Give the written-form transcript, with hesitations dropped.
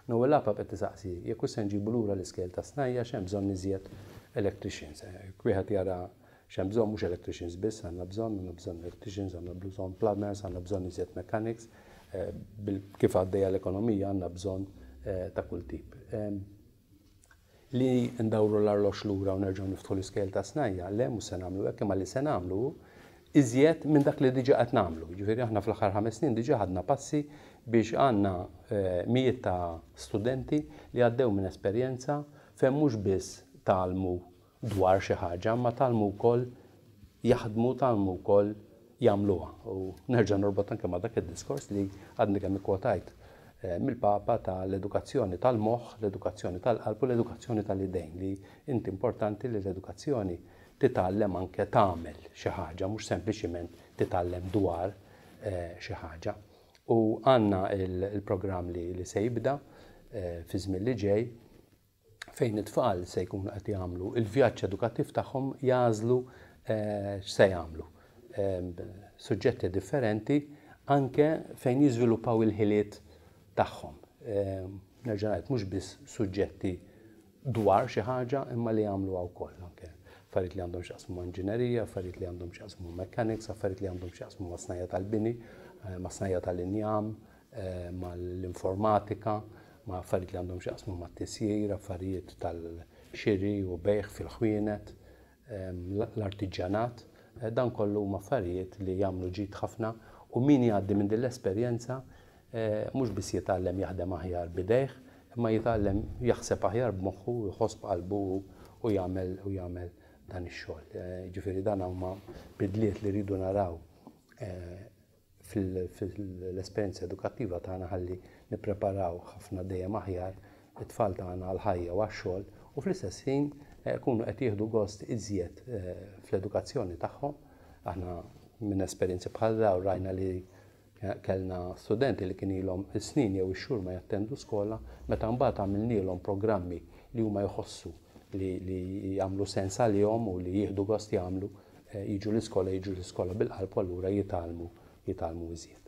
L-ewwel laqgħa qed tisaqsi jekk se nġibu lura l-iskejl ta' snajja x'hemm bżonn iżjed electricians. Wieħed jara x'hemm bżonn mhux electricians biss, għandna bżonn electricians, għandna bżonn plumbers, għandna bżonn iżjed mechanics. Kif għaddejja l-ekonomija għandna bżonn ta' kull tip. Li ndawru l-arlox lura u nerġgħu niftħu l-iskejl ta' snajja, le mhux se nagħmlu hekk, imma li se nagħmlu iżjed minn dak li diġà qed nagħmlu. Ġifieri aħna fl-aħħar 5 snin diġà ħadna passi biex għandna mijiet ta' studenti li għaddew minn esperjenza fejn mhux biss tgħallmu dwar xi ħaġa, ma tgħallmu wkoll jaħdmu tgħallmu wkoll jagħmluha. U nerġa' norbot anke ma' dak id-diskors li għadni kemm ikkwotajt mill-Papa tal-edukazzjoni tal-moħħ, l-edukazzjoni tal-qalb u l-edukazzjoni tal-idejn li inti importanti li l-edukazzjoni titgħallem anke tagħmel xi ħaġa, mhux sempliċiment titgħallem dwar xi ħaġa. U għandna il-programm li se jibda fi żmien li ġej fejn it-tfal se jkunu qed jagħmlu il-vjaġġ edukattiv tagħhom jażlu x'se jagħmlu. Suġġetti differenti anke fejn jiżviluppaw il-ħiliet tagħhom. Nerġa' ngħid mhux biss suġġetti dwar xi ħaġa imma li jagħmluha wkoll anke. Affarijiet li għandhom x'jaqsmu ma' inġinerija, affarijiet li għandhom x'jaqsmu mechanics, affarijiet li għandhom x'jaqsmu ma' snajja tal-bini, ma' snajja tal-injam, mal-informatika, ma' affarijiet li għandhom x'jaqsmu ma' tisjir, affarijiet tal-xiri u bejħ fil-ħwienet, l-artiġjanat. Dan kollu huma affarijiet li jagħmlu ġid ħafna u min jgħaddi minn din l-esperjenza mhux biss jitgħallem jaħdem aħjar bidejh, imma jitgħallem jaħseb aħjar b'moħħu, jħoss b'qalbu u jagħmel dan ix-xogħol. Ġifieri dan huma bidliet li rridu naraw fil-esperjenza edukattiva tagħna ħalli nippreparaw ħafna dejjem aħjar it-tfal tagħna għall-ħajja u għax-xogħol u fl-istess ħin jkunu qed jieħdu gost iżjed fl-edukazzjoni tagħhom. Aħna minn esperjenzi bħal dawn rajna li kellna studenti li kien ilhom snin jew ix-xhur ma jattendu skola, meta mbagħad għamilnielhom programmi li huma jħossu li jagħmlu sens għalihom u li jieħdu gost jagħmlu jiġu l-iskola bil-qalb u allura jitgħallmu iżjed.